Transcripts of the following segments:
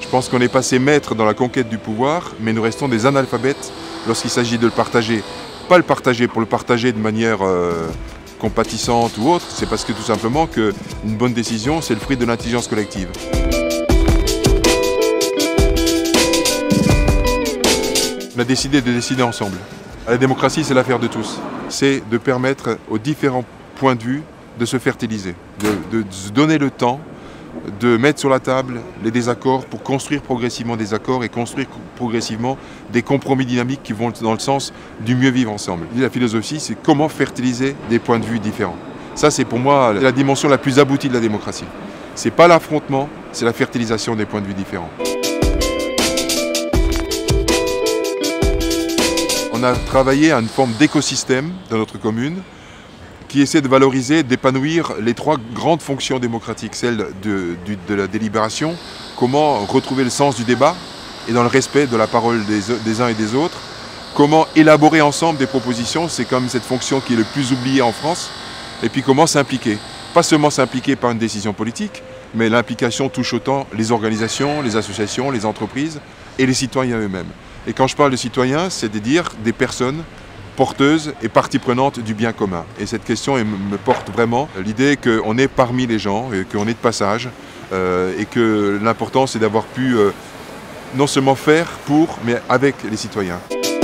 Je pense qu'on est passé maître dans la conquête du pouvoir, mais nous restons des analphabètes lorsqu'il s'agit de le partager. Pas le partager pour le partager de manière compatissante ou autre, c'est parce que tout simplement qu'une bonne décision, c'est le fruit de l'intelligence collective. On a décidé de décider ensemble. La démocratie, c'est l'affaire de tous. C'est de permettre aux différents points de vue de se fertiliser, de se donner le temps, de mettre sur la table les désaccords pour construire progressivement des accords et construire progressivement des compromis dynamiques qui vont dans le sens du mieux vivre ensemble. La philosophie, c'est comment fertiliser des points de vue différents. Ça, c'est pour moi la dimension la plus aboutie de la démocratie. C'est pas l'affrontement, c'est la fertilisation des points de vue différents. On a travaillé à une forme d'écosystème dans notre commune qui essaie de valoriser, d'épanouir les trois grandes fonctions démocratiques, celle de la délibération, comment retrouver le sens du débat et dans le respect de la parole des uns et des autres, comment élaborer ensemble des propositions, c'est comme cette fonction qui est le plus oubliée en France, et puis comment s'impliquer. Pas seulement s'impliquer par une décision politique, mais l'implication touche autant les organisations, les associations, les entreprises et les citoyens eux-mêmes. Et quand je parle de citoyens, c'est de dire des personnes porteuse et partie prenante du bien commun. Et cette question me porte vraiment l'idée qu'on est parmi les gens, qu'on est de passage, et que l'important c'est d'avoir pu non seulement faire pour, mais avec les citoyens.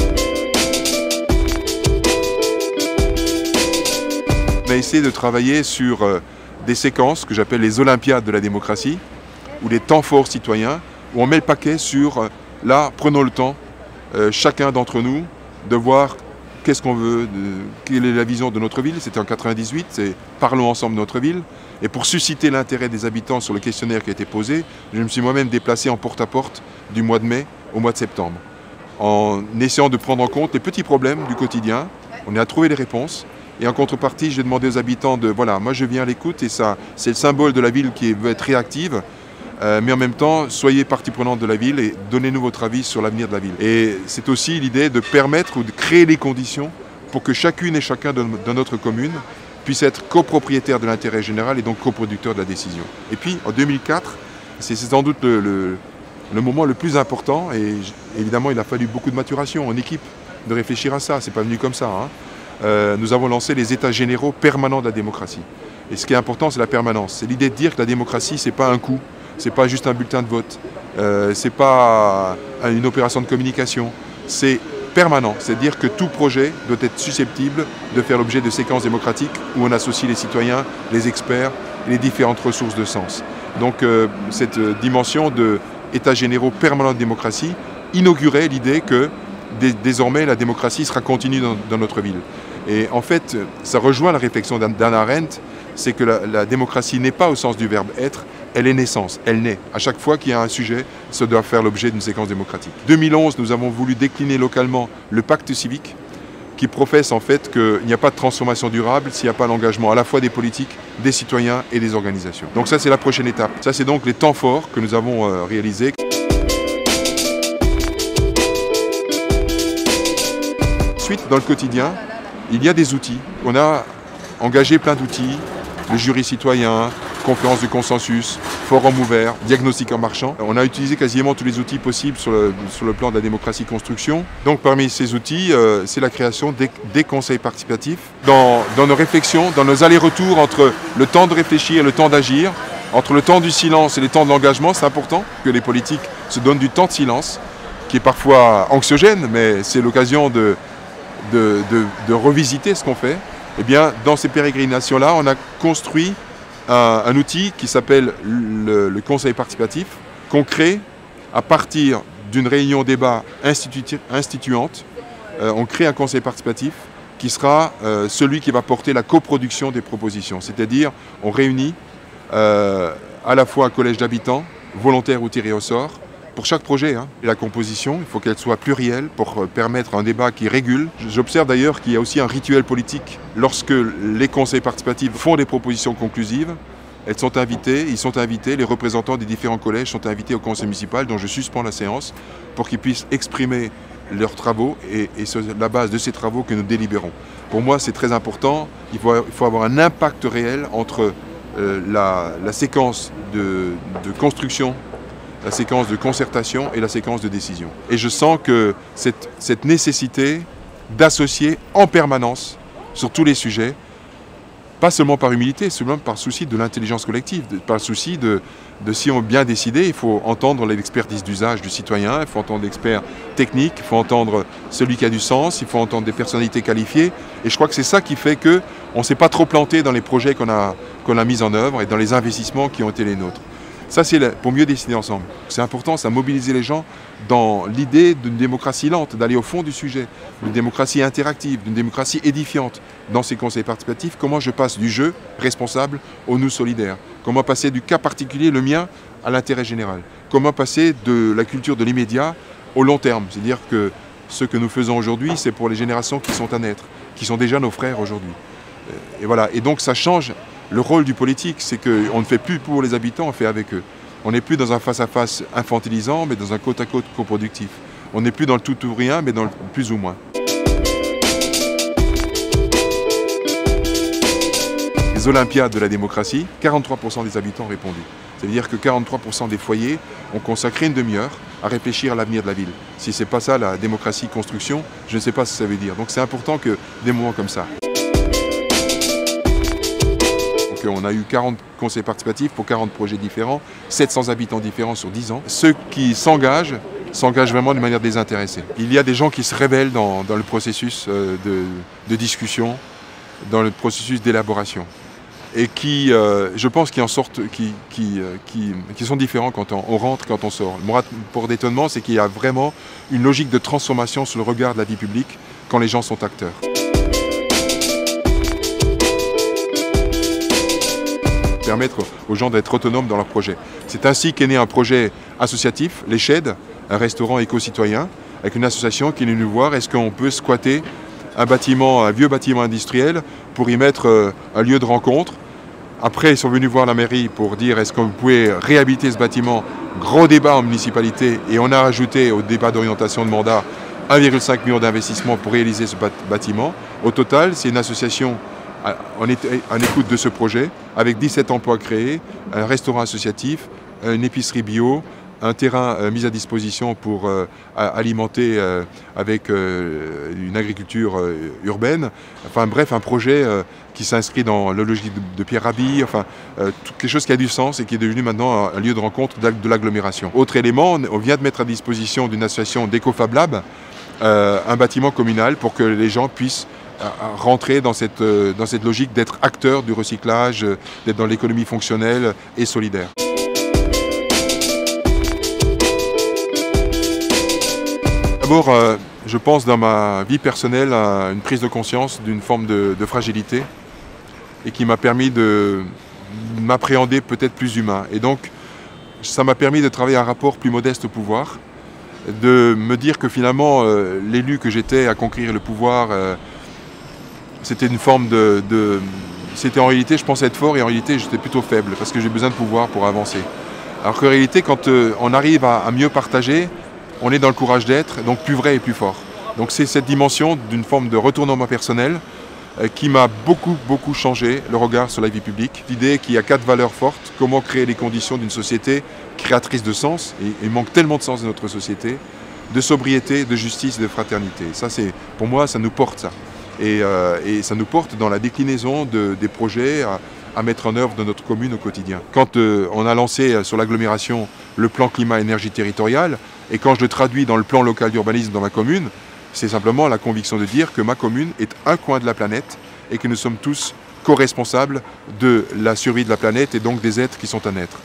On a essayé de travailler sur des séquences que j'appelle les Olympiades de la démocratie, ou les temps forts citoyens, où on met le paquet sur, là, prenons le temps, chacun d'entre nous, de voir qu'est-ce qu'on veut, quelle est la vision de notre ville. C'était en 98, c'est parlons ensemble de notre ville. Et pour susciter l'intérêt des habitants sur le questionnaire qui a été posé, je me suis moi-même déplacé en porte-à-porte du mois de mai au mois de septembre, en essayant de prendre en compte les petits problèmes du quotidien. On a trouvé les réponses. Et en contrepartie, j'ai demandé aux habitants de, voilà, moi je viens à l'écoute et ça, c'est le symbole de la ville qui veut être réactive. Mais en même temps, soyez partie prenante de la ville et donnez-nous votre avis sur l'avenir de la ville. Et c'est aussi l'idée de permettre ou de créer les conditions pour que chacune et chacun de notre commune puisse être copropriétaire de l'intérêt général et donc coproducteur de la décision. Et puis, en 2004, c'est sans doute le moment le plus important et évidemment, il a fallu beaucoup de maturation en équipe de réfléchir à ça. C'est pas venu comme ça, hein. Nous avons lancé les états généraux permanents de la démocratie. Et ce qui est important, c'est la permanence. C'est l'idée de dire que la démocratie, c'est pas un coup. C'est pas juste un bulletin de vote, c'est pas une opération de communication, c'est permanent. C'est-à-dire que tout projet doit être susceptible de faire l'objet de séquences démocratiques où on associe les citoyens, les experts et les différentes ressources de sens. Donc cette dimension d'états généraux permanents de démocratie inaugurait l'idée que désormais la démocratie sera continue dans notre ville. Et en fait, ça rejoint la réflexion d'Hannah Arendt, c'est que la démocratie n'est pas au sens du verbe être, elle est naissance, elle naît. À chaque fois qu'il y a un sujet, ça doit faire l'objet d'une séquence démocratique. En 2011, nous avons voulu décliner localement le pacte civique qui professe en fait qu'il n'y a pas de transformation durable s'il n'y a pas l'engagement à la fois des politiques, des citoyens et des organisations. Donc ça, c'est la prochaine étape. Ça, c'est donc les temps forts que nous avons réalisés. Ensuite, dans le quotidien, il y a des outils. On a engagé plein d'outils, le jury citoyen, conférence de consensus, forum ouvert, diagnostic en marchant. On a utilisé quasiment tous les outils possibles sur le plan de la démocratie construction. Donc parmi ces outils, c'est la création des conseils participatifs. Dans nos réflexions, dans nos allers-retours entre le temps de réfléchir et le temps d'agir, entre le temps du silence et le temps de l'engagement, c'est important que les politiques se donnent du temps de silence, qui est parfois anxiogène, mais c'est l'occasion de revisiter ce qu'on fait. Eh bien, dans ces pérégrinations-là, on a construit un outil qui s'appelle le conseil participatif, qu'on crée à partir d'une réunion débat instituante. On crée un conseil participatif qui sera celui qui va porter la coproduction des propositions. C'est-à-dire, on réunit à la fois un collège d'habitants, volontaires ou tirés au sort, pour chaque projet. Et la composition, il faut qu'elle soit plurielle pour permettre un débat qui régule. J'observe d'ailleurs qu'il y a aussi un rituel politique. Lorsque les conseils participatifs font des propositions conclusives, ils sont invités, les représentants des différents collèges sont invités au conseil municipal dont je suspends la séance pour qu'ils puissent exprimer leurs travaux et c'est la base de ces travaux que nous délibérons. Pour moi, c'est très important. Il faut avoir un impact réel entre la séquence de construction la séquence de concertation et la séquence de décision. Et je sens que cette nécessité d'associer en permanence sur tous les sujets, pas seulement par humilité, seulement par souci de l'intelligence collective, par souci de si on a bien décidé, il faut entendre l'expertise d'usage du citoyen, il faut entendre l'expert technique, il faut entendre celui qui a du sens, il faut entendre des personnalités qualifiées. Et je crois que c'est ça qui fait qu'on ne s'est pas trop planté dans les projets qu'on a mis en œuvre et dans les investissements qui ont été les nôtres. Ça, c'est pour mieux décider ensemble. C'est important, ça mobiliser les gens dans l'idée d'une démocratie lente, d'aller au fond du sujet, d'une démocratie interactive, d'une démocratie édifiante. Dans ces conseils participatifs, comment je passe du jeu responsable au nous solidaire? Comment passer du cas particulier, le mien, à l'intérêt général? Comment passer de la culture de l'immédiat au long terme? C'est-à-dire que ce que nous faisons aujourd'hui, c'est pour les générations qui sont à naître, qui sont déjà nos frères aujourd'hui. Et voilà. Et donc ça change. Le rôle du politique, c'est qu'on ne fait plus pour les habitants, on fait avec eux. On n'est plus dans un face-à-face infantilisant, mais dans un côte-à-côte coproductif. On n'est plus dans le tout ou rien, mais dans le plus ou moins. Les Olympiades de la démocratie, 43% des habitants ont répondu. Ça veut dire que 43% des foyers ont consacré une demi-heure à réfléchir à l'avenir de la ville. Si ce n'est pas ça la démocratie construction, je ne sais pas ce que ça veut dire. Donc c'est important que des moments comme ça. On a eu 40 conseils participatifs pour 40 projets différents, 700 habitants différents sur 10 ans. Ceux qui s'engagent vraiment de manière désintéressée. Il y a des gens qui se révèlent dans le processus de discussion, dans le processus d'élaboration. Et qui, je pense, qui en sortent, qui sont différents quand on rentre, quand on sort. Mon rapport d'étonnement, c'est qu'il y a vraiment une logique de transformation sur le regard de la vie publique quand les gens sont acteurs. Permettre aux gens d'être autonomes dans leur projet. C'est ainsi qu'est né un projet associatif, les Sheds, un restaurant éco-citoyen, avec une association qui est venue nous voir, est-ce qu'on peut squatter un vieux bâtiment industriel pour y mettre un lieu de rencontre. Après, ils sont venus voir la mairie pour dire est-ce que vous pouvez réhabiliter ce bâtiment. Gros débat en municipalité et on a rajouté au débat d'orientation de mandat 1,5 million d'investissements pour réaliser ce bâtiment. Au total, c'est une association en écoute de ce projet, avec 17 emplois créés, un restaurant associatif, une épicerie bio, un terrain mis à disposition pour alimenter avec une agriculture urbaine. Enfin bref, un projet qui s'inscrit dans la logique de Pierre Rabhi, enfin quelque chose qui a du sens et qui est devenu maintenant un lieu de rencontre de l'agglomération. Autre élément, on vient de mettre à disposition d'une association d'EcoFab Lab un bâtiment communal pour que les gens puissent rentrer dans cette logique d'être acteur du recyclage, d'être dans l'économie fonctionnelle et solidaire. D'abord, je pense dans ma vie personnelle à une prise de conscience d'une forme de fragilité et qui m'a permis de m'appréhender peut-être plus humain. Et donc, ça m'a permis de travailler un rapport plus modeste au pouvoir, de me dire que finalement, l'élu que j'étais à conquérir le pouvoir, c'était une forme c'était en réalité, je pensais être fort et en réalité, j'étais plutôt faible parce que j'ai besoin de pouvoir pour avancer. Alors qu'en réalité, quand on arrive à mieux partager, on est dans le courage d'être, donc plus vrai et plus fort. Donc c'est cette dimension d'une forme de retournement personnel qui m'a beaucoup changé le regard sur la vie publique. L'idée qu'il y a 4 valeurs fortes, comment créer les conditions d'une société créatrice de sens, et il manque tellement de sens dans notre société, de sobriété, de justice, de fraternité. Ça, pour moi, ça nous porte ça. Et ça nous porte dans la déclinaison des projets à mettre en œuvre dans notre commune au quotidien. Quand on a lancé sur l'agglomération le plan climat-énergie territorial, et quand je le traduis dans le plan local d'urbanisme dans ma commune, c'est simplement la conviction de dire que ma commune est un coin de la planète et que nous sommes tous co-responsables de la survie de la planète et donc des êtres qui sont à naître.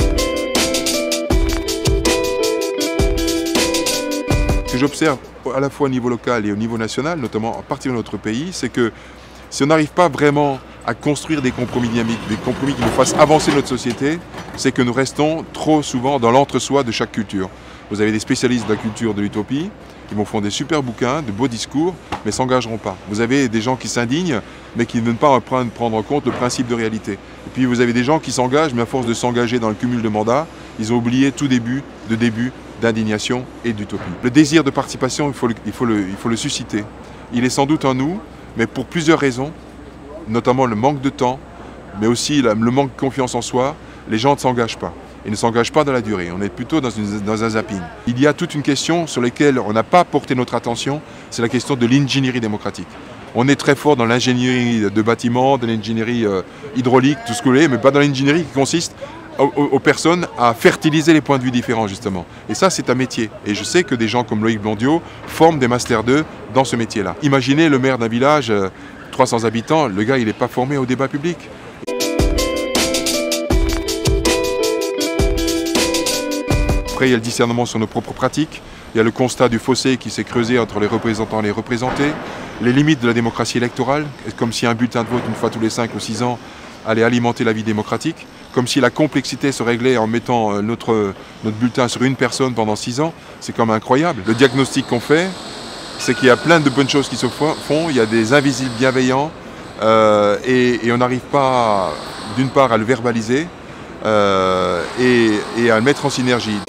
Ce que j'observe à la fois au niveau local et au niveau national, notamment à partir de notre pays, c'est que si on n'arrive pas vraiment à construire des compromis dynamiques, des compromis qui nous fassent avancer notre société, c'est que nous restons trop souvent dans l'entre-soi de chaque culture. Vous avez des spécialistes de la culture de l'utopie, ils vont font des super bouquins, de beaux discours, mais ne s'engageront pas. Vous avez des gens qui s'indignent, mais qui ne veulent pas prendre en compte le principe de réalité. Et puis vous avez des gens qui s'engagent, mais à force de s'engager dans le cumul de mandats, ils ont oublié tout début d'indignation et d'utopie. Le désir de participation, il faut le susciter. Il est sans doute en nous, mais pour plusieurs raisons, notamment le manque de temps, mais aussi le manque de confiance en soi, les gens ne s'engagent pas. et ne s'engage pas dans la durée. On est plutôt dans un zapping. Il y a toute une question sur laquelle on n'a pas porté notre attention, c'est la question de l'ingénierie démocratique. On est très fort dans l'ingénierie de bâtiments, de l'ingénierie hydraulique, tout ce que vous voulez, mais pas dans l'ingénierie qui consiste aux personnes à fertiliser les points de vue différents, justement. Et ça, c'est un métier. Et je sais que des gens comme Loïc Blondiot forment des Master 2 dans ce métier-là. Imaginez le maire d'un village, 300 habitants, le gars, il n'est pas formé au débat public. Après, il y a le discernement sur nos propres pratiques. Il y a le constat du fossé qui s'est creusé entre les représentants et les représentés. Les limites de la démocratie électorale, comme si un bulletin de vote une fois tous les 5 ou 6 ans allait alimenter la vie démocratique. Comme si la complexité se réglait en mettant notre bulletin sur une personne pendant 6 ans. C'est quand même incroyable. Le diagnostic qu'on fait, c'est qu'il y a plein de bonnes choses qui se font. Il y a des invisibles bienveillants et on n'arrive pas, d'une part, à le verbaliser et à le mettre en synergie.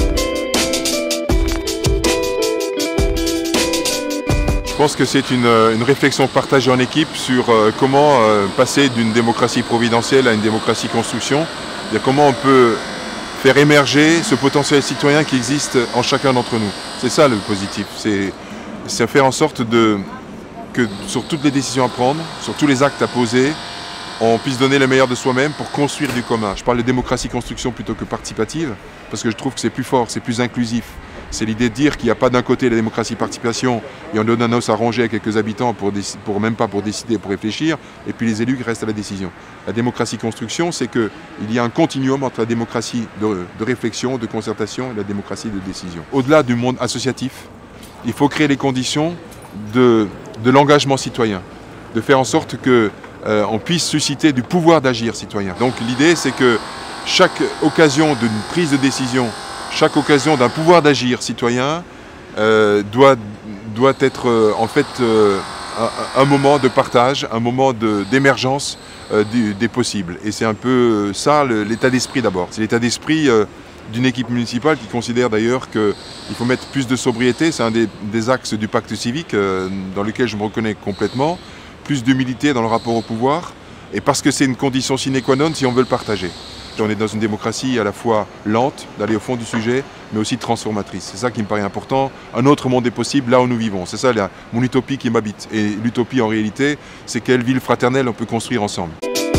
Je pense que c'est une réflexion partagée en équipe sur comment passer d'une démocratie providentielle à une démocratie construction. Comment on peut faire émerger ce potentiel citoyen qui existe en chacun d'entre nous. C'est ça le positif. C'est faire en sorte que sur toutes les décisions à prendre, sur tous les actes à poser, on puisse donner le meilleur de soi-même pour construire du commun. Je parle de démocratie construction plutôt que participative, parce que je trouve que c'est plus fort, c'est plus inclusif. C'est l'idée de dire qu'il n'y a pas d'un côté la démocratie participation et on donne un os à ronger à quelques habitants même pas pour décider, pour réfléchir, et puis les élus qui restent à la décision. La démocratie construction, c'est qu'il y a un continuum entre la démocratie de réflexion, de concertation et la démocratie de décision. Au-delà du monde associatif, il faut créer les conditions de l'engagement citoyen, de faire en sorte qu'on puisse susciter du pouvoir d'agir citoyen. Donc l'idée, c'est que chaque occasion d'une prise de décision, chaque occasion d'un pouvoir d'agir citoyen doit être en fait un moment de partage, un moment d'émergence des possibles. Et c'est un peu ça l'état d'esprit d'abord. C'est l'état d'esprit d'une équipe municipale qui considère d'ailleurs qu'il faut mettre plus de sobriété. C'est un des axes du pacte civique dans lequel je me reconnais complètement. Plus d'humilité dans le rapport au pouvoir. Et parce que c'est une condition sine qua non si on veut le partager. On est dans une démocratie à la fois lente, d'aller au fond du sujet, mais aussi transformatrice. C'est ça qui me paraît important. Un autre monde est possible là où nous vivons. C'est ça mon utopie qui m'habite. Et l'utopie en réalité, c'est quelle ville fraternelle on peut construire ensemble.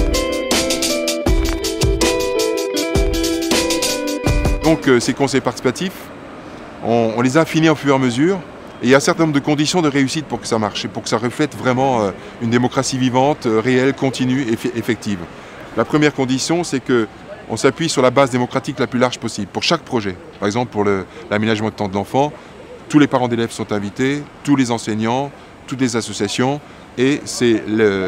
Donc ces conseils participatifs, on les a affinés au fur et à mesure. Et il y a un certain nombre de conditions de réussite pour que ça marche et pour que ça reflète vraiment une démocratie vivante, réelle, continue et effective. La première condition, c'est qu'on s'appuie sur la base démocratique la plus large possible pour chaque projet. Par exemple, pour l'aménagement de temps de l'enfant, tous les parents d'élèves sont invités, tous les enseignants, toutes les associations. Et c'est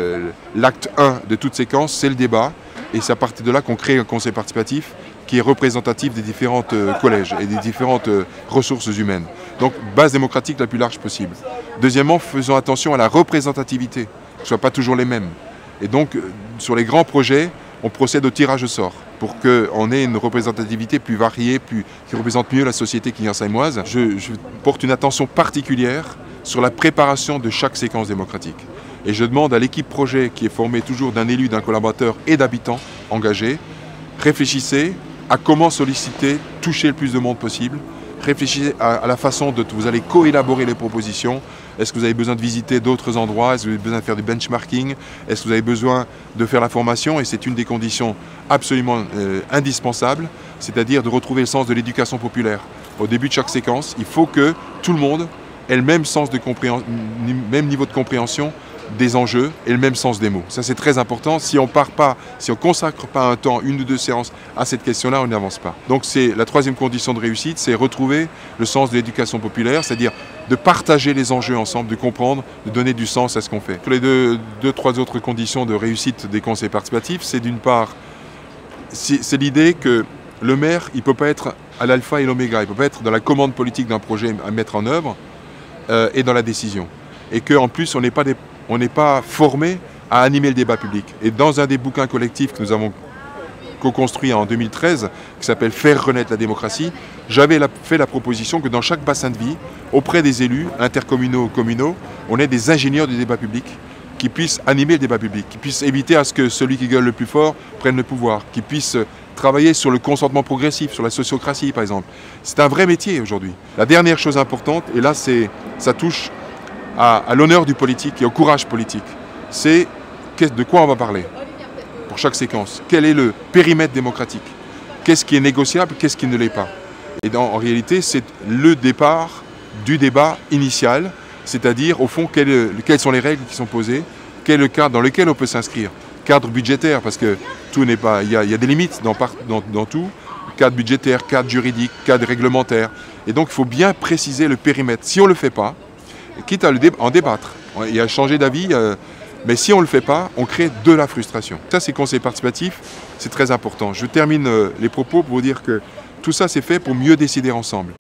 l'acte 1 de toute séquence, c'est le débat. Et c'est à partir de là qu'on crée un conseil participatif qui est représentatif des différents collèges et des différentes ressources humaines. Donc, base démocratique la plus large possible. Deuxièmement, faisons attention à la représentativité, que ce ne soit pas toujours les mêmes. Et donc, sur les grands projets, on procède au tirage au sort pour qu'on ait une représentativité plus variée, qui représente mieux la société quillançaimoise. Je porte une attention particulière sur la préparation de chaque séquence démocratique. Et je demande à l'équipe projet, qui est formée toujours d'un élu, d'un collaborateur et d'habitants engagés, réfléchissez à comment solliciter, toucher le plus de monde possible. Réfléchissez à la façon dont vous allez co-élaborer les propositions. Est-ce que vous avez besoin de visiter d'autres endroits? Est-ce que vous avez besoin de faire du benchmarking? Est-ce que vous avez besoin de faire la formation? Et c'est une des conditions absolument indispensables, c'est-à-dire de retrouver le sens de l'éducation populaire. Au début de chaque séquence, il faut que tout le monde ait le même sens de même niveau de compréhension des enjeux et le même sens des mots. Ça, c'est très important. Si on ne consacre pas un temps, 1 ou 2 séances à cette question-là, on n'avance pas. Donc, c'est la troisième condition de réussite, c'est retrouver le sens de l'éducation populaire, c'est-à-dire de partager les enjeux ensemble, de comprendre, de donner du sens à ce qu'on fait. Les trois autres conditions de réussite des conseils participatifs, c'est d'une part, c'est l'idée que le maire, il ne peut pas être à l'alpha et l'oméga, il ne peut pas être dans la commande politique d'un projet à mettre en œuvre et dans la décision. Et qu'en plus, on n'est pas formé à animer le débat public. Et dans un des bouquins collectifs que nous avons co-construit en 2013, qui s'appelle « Faire renaître la démocratie », j'avais fait la proposition que dans chaque bassin de vie, auprès des élus, intercommunaux ou communaux, on ait des ingénieurs du débat public qui puisse animer le débat public, qui puisse éviter à ce que celui qui gueule le plus fort prenne le pouvoir, qui puisse travailler sur le consentement progressif, sur la sociocratie par exemple. C'est un vrai métier aujourd'hui. La dernière chose importante, et là ça touche à l'honneur du politique et au courage politique, c'est de quoi on va parler pour chaque séquence. Quel est le périmètre démocratique? Qu'est-ce qui est négociable, qu'est-ce qui ne l'est pas? Et en réalité, c'est le départ du débat initial, c'est-à-dire au fond quelles sont les règles qui sont posées, quel est le cadre dans lequel on peut s'inscrire. Cadre budgétaire, parce que tout n'est pas, il y a des limites dans tout, cadre budgétaire, cadre juridique, cadre réglementaire. Et donc il faut bien préciser le périmètre. Si on ne le fait pas, quitte à en débattre, il y a changé d'avis, mais si on ne le fait pas, on crée de la frustration. Ça, c'est conseil participatif, c'est très important. Je termine les propos pour vous dire que tout ça, c'est fait pour mieux décider ensemble.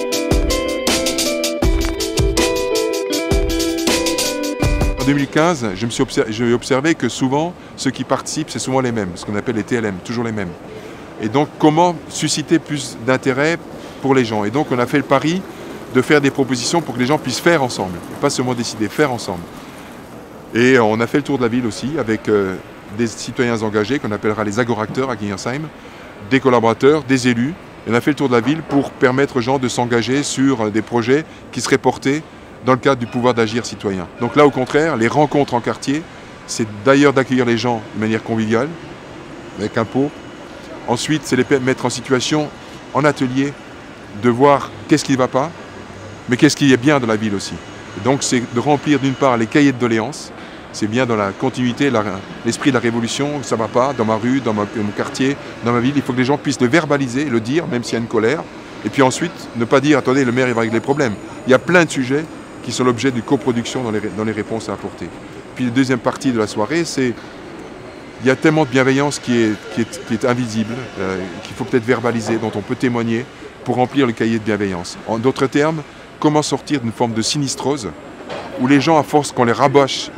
En 2015, j'ai observé que souvent, ceux qui participent, c'est souvent les mêmes, ce qu'on appelle les TLM, toujours les mêmes. Et donc, comment susciter plus d'intérêt pour les gens? Et donc, on a fait le pari de faire des propositions pour que les gens puissent faire ensemble, pas seulement décider, faire ensemble. Et on a fait le tour de la ville aussi, avec des citoyens engagés, qu'on appellera les agoracteurs à Guillersheim, des collaborateurs, des élus. Et on a fait le tour de la ville pour permettre aux gens de s'engager sur des projets qui seraient portés dans le cadre du pouvoir d'agir citoyen. Donc là, au contraire, les rencontres en quartier, c'est d'ailleurs d'accueillir les gens de manière conviviale, avec un pot. Ensuite, c'est les mettre en situation, en atelier, de voir qu'est-ce qui ne va pas, mais qu'est-ce qui est bien dans la ville aussi. Et donc, c'est de remplir d'une part les cahiers de doléances. C'est bien dans la continuité, l'esprit de la révolution, ça ne va pas, dans ma rue, dans mon quartier, dans ma ville. Il faut que les gens puissent le verbaliser, le dire, même s'il y a une colère. Et puis ensuite, ne pas dire, attendez, le maire il va régler les problèmes. Il y a plein de sujets qui sont l'objet d'une coproduction dans les réponses à apporter. Puis la deuxième partie de la soirée, c'est il y a tellement de bienveillance qui est invisible, qu'il faut peut-être verbaliser, dont on peut témoigner pour remplir le cahier de bienveillance. En d'autres termes, comment sortir d'une forme de sinistrose où les gens, à force qu'on les rabâche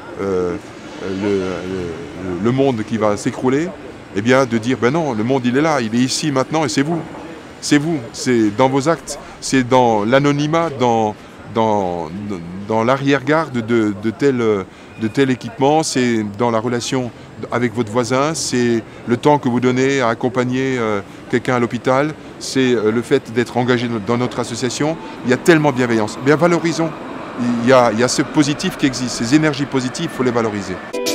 le monde qui va s'écrouler, eh bien de dire, ben non, le monde il est là, il est ici maintenant et c'est vous. C'est vous, c'est dans vos actes, c'est dans l'anonymat, dans l'arrière-garde de tel équipement, c'est dans la relation avec votre voisin, c'est le temps que vous donnez à accompagner quelqu'un à l'hôpital, c'est le fait d'être engagé dans notre association. Il y a tellement de bienveillance. Bien, valorisons. Il y a ce positif qui existe, ces énergies positives, il faut les valoriser.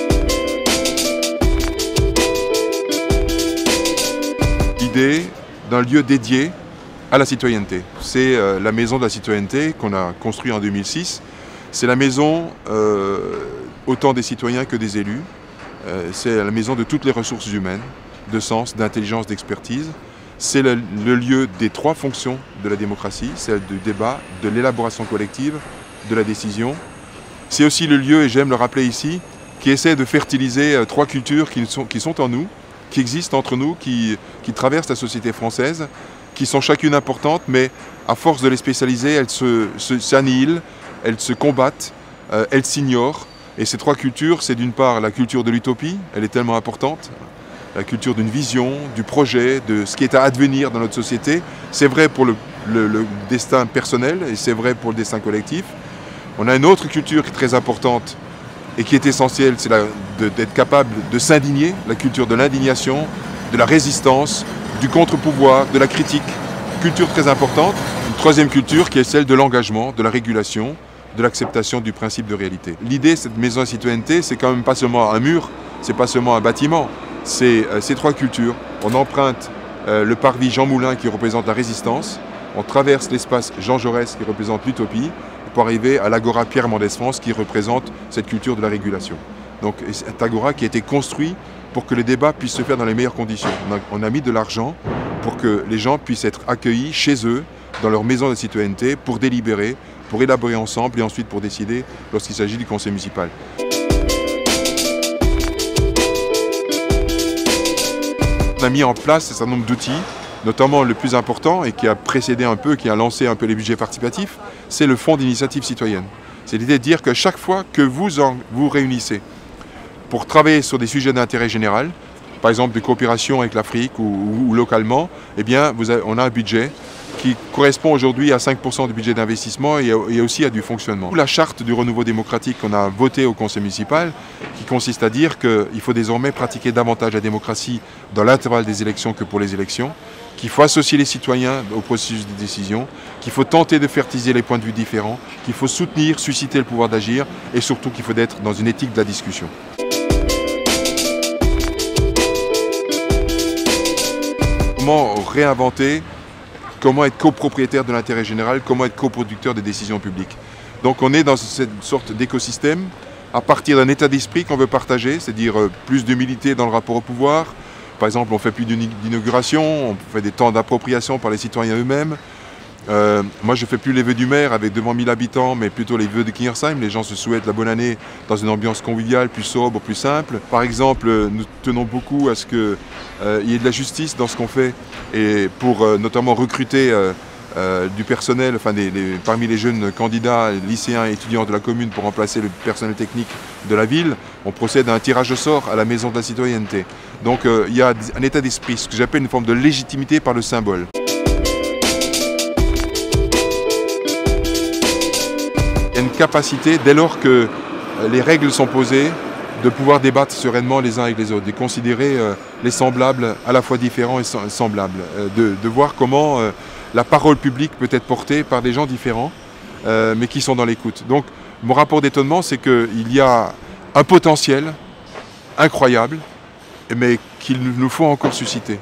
L'idée d'un lieu dédié à la citoyenneté. C'est la maison de la citoyenneté qu'on a construite en 2006. C'est la maison autant des citoyens que des élus. C'est la maison de toutes les ressources humaines, de sens, d'intelligence, d'expertise. C'est le lieu des trois fonctions de la démocratie, celle du débat, de l'élaboration collective, de la décision. C'est aussi le lieu, et j'aime le rappeler ici, qui essaie de fertiliser trois cultures qui sont en nous, qui existent entre nous, qui traversent la société française, qui sont chacune importantes, mais à force de les spécialiser, elles s'annihilent, elles se combattent, elles s'ignorent. Et ces trois cultures, c'est d'une part la culture de l'utopie, elle est tellement importante, la culture d'une vision, du projet, de ce qui est à advenir dans notre société. C'est vrai pour le destin personnel et c'est vrai pour le destin collectif. On a une autre culture qui est très importante et qui est essentielle, c'est d'être capable de s'indigner, la culture de l'indignation, de la résistance, du contre-pouvoir, de la critique. Culture très importante. Une troisième culture qui est celle de l'engagement, de la régulation, de l'acceptation du principe de réalité. L'idée, cette maison de citoyenneté, c'est quand même pas seulement un mur, c'est pas seulement un bâtiment, c'est ces trois cultures. On emprunte le parvis Jean Moulin qui représente la résistance, on traverse l'espace Jean Jaurès qui représente l'utopie, pour arriver à l'agora Pierre Mendès France qui représente cette culture de la régulation. Donc cet agora qui a été construit pour que les débats puissent se faire dans les meilleures conditions. On a mis de l'argent pour que les gens puissent être accueillis chez eux, dans leur maison de citoyenneté, pour délibérer, pour élaborer ensemble et ensuite pour décider lorsqu'il s'agit du conseil municipal. On a mis en place un certain nombre d'outils, notamment le plus important et qui a précédé un peu, qui a lancé un peu les budgets participatifs, c'est le fonds d'initiative citoyenne. C'est l'idée de dire que chaque fois que vous réunissez pour travailler sur des sujets d'intérêt général, par exemple de coopération avec l'Afrique ou localement, eh bien on a un budget qui correspond aujourd'hui à 5% du budget d'investissement et aussi à du fonctionnement. La charte du renouveau démocratique qu'on a votée au conseil municipal, qui consiste à dire qu'il faut désormais pratiquer davantage la démocratie dans l'intervalle des élections que pour les élections, qu'il faut associer les citoyens au processus de décision, qu'il faut tenter de fertiliser les points de vue différents, qu'il faut soutenir, susciter le pouvoir d'agir et surtout qu'il faut être dans une éthique de la discussion. Comment réinventer, comment être copropriétaire de l'intérêt général, comment être coproducteur des décisions publiques. Donc on est dans cette sorte d'écosystème à partir d'un état d'esprit qu'on veut partager, c'est-à-dire plus d'humilité dans le rapport au pouvoir. Par exemple, on ne fait plus d'inauguration, on fait des temps d'appropriation par les citoyens eux-mêmes. Moi, je ne fais plus les vœux du maire avec devant 1000 habitants, mais plutôt les vœux de Kingersheim. Les gens se souhaitent la bonne année dans une ambiance conviviale, plus sobre, plus simple. Par exemple, nous tenons beaucoup à ce qu'il y ait de la justice dans ce qu'on fait, et pour notamment recruter du personnel, enfin parmi les jeunes candidats, lycéens et étudiants de la commune pour remplacer le personnel technique de la ville, on procède à un tirage au sort à la maison de la citoyenneté. Donc il y a un état d'esprit, ce que j'appelle une forme de légitimité par le symbole. Il y a une capacité, dès lors que les règles sont posées, de pouvoir débattre sereinement les uns avec les autres, de considérer les semblables à la fois différents et semblables, de voir comment la parole publique peut être portée par des gens différents, mais qui sont dans l'écoute. Donc mon rapport d'étonnement, c'est qu'il y a un potentiel incroyable, mais qu'il nous faut encore susciter.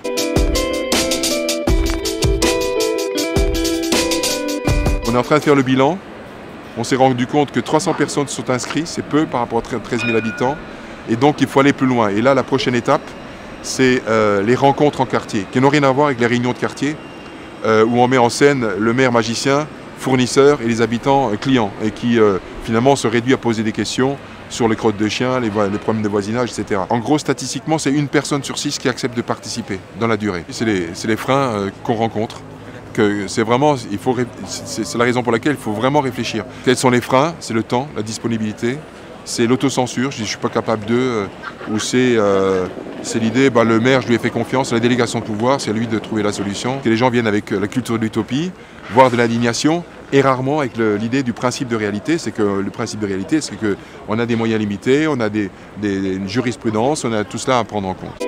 On est en train de faire le bilan. On s'est rendu compte que 300 personnes sont inscrites, c'est peu par rapport à 13 000 habitants. Et donc il faut aller plus loin. Et là, la prochaine étape, c'est les rencontres en quartier, qui n'ont rien à voir avec les réunions de quartier, où on met en scène le maire magicien, fournisseur et les habitants clients, et qui finalement se réduit à poser des questions sur les crottes de chiens, les problèmes de voisinage, etc. En gros, statistiquement, c'est 1 personne sur 6 qui accepte de participer dans la durée. C'est les freins qu'on rencontre. C'est la raison pour laquelle il faut vraiment réfléchir. Quels sont les freins? C'est le temps, la disponibilité, c'est l'autocensure, je ne suis pas capable de, ou c'est l'idée, le maire, je lui ai fait confiance, la délégation de pouvoir, c'est à lui de trouver la solution. Que les gens viennent avec la culture de l'utopie, voire de l'indignation, et rarement avec l'idée du principe de réalité. C'est que le principe de réalité, c'est qu'on a des moyens limités, on a une jurisprudence, on a tout cela à prendre en compte.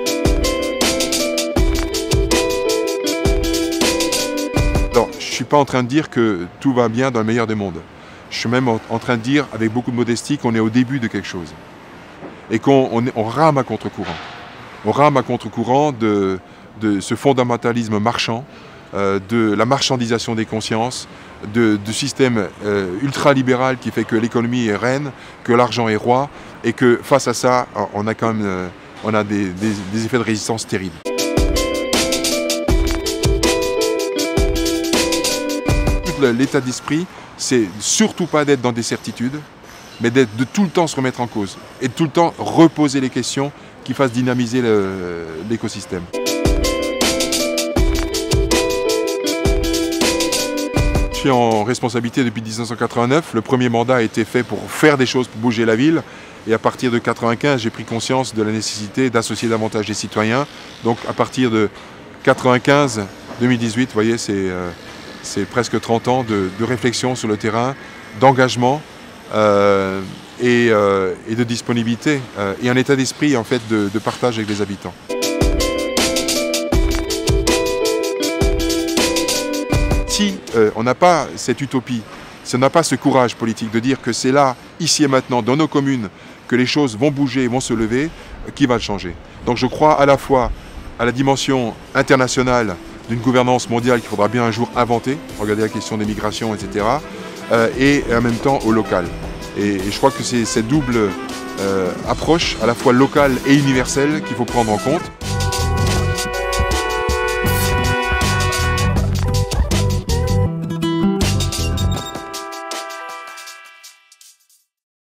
Alors, je ne suis pas en train de dire que tout va bien dans le meilleur des mondes. Je suis même en train de dire, avec beaucoup de modestie, qu'on est au début de quelque chose. Et qu'on rame à contre-courant. On rame à contre-courant de ce fondamentalisme marchand, de la marchandisation des consciences, du système ultralibéral qui fait que l'économie est reine, que l'argent est roi, et que face à ça, on a quand même des effets de résistance terribles. L'état d'esprit, c'est surtout pas d'être dans des certitudes, mais de tout le temps se remettre en cause et de tout le temps reposer les questions qui fassent dynamiser l'écosystème. Je suis en responsabilité depuis 1989. Le premier mandat a été fait pour faire des choses, pour bouger la ville. Et à partir de 1995, j'ai pris conscience de la nécessité d'associer davantage les citoyens. Donc à partir de 1995-2018, vous voyez, c'est presque 30 ans de réflexion sur le terrain, d'engagement et de disponibilité et un état d'esprit en fait de partage avec les habitants. Si on n'a pas cette utopie, si on n'a pas ce courage politique de dire que c'est là, ici et maintenant, dans nos communes, que les choses vont bouger, vont se lever, qui va le changer? Donc je crois à la fois à la dimension internationale d'une gouvernance mondiale qu'il faudra bien un jour inventer, regarder la question des migrations, etc., et en même temps au local. Et je crois que c'est cette double approche, à la fois locale et universelle, qu'il faut prendre en compte.